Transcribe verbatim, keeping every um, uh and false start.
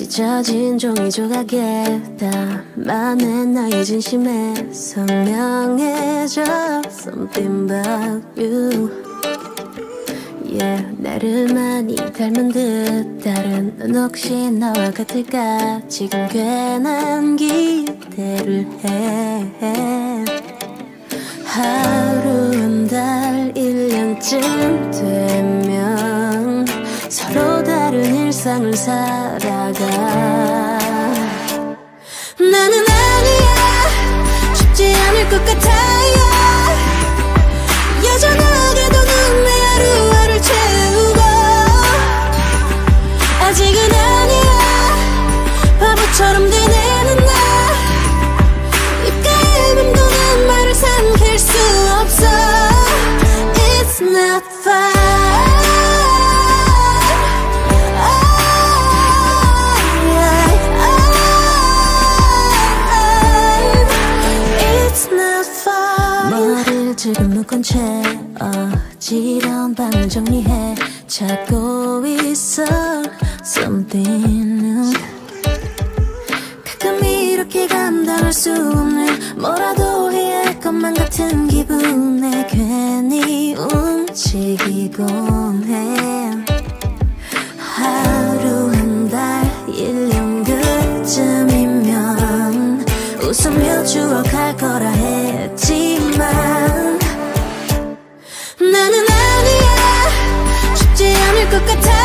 찢어진 종이 조각에 담아내 너의 진심에 선명해져 Something about you Yeah, 나를 많이 닮은 듯 다른 넌 혹시 나와 같을까 지금 괜한 기대를 해 하루 한 달 일 년쯤 되면 서로 다른 일상을 살아가 나는 아니야 쉽지 않을 것 같아요 여전하게도 넌 내 하루하루를 채우고 아직은 아니야 바보처럼 되뇌는 나 입가에 맴도는 말을 삼킬 수 없어 It's not fine 지금 묶은 채 어지러운 밤을 정리해 찾고 있어 Something new 가끔 이렇게 감당할 수 없는 뭐라도 해야 할 것만 같은 기분에 괜히 움직이곤 해 하루 한 달 일 년 그쯤이면 웃으며 추억할 거라 했지만 나는 아니야 쉽지 않을 것 같아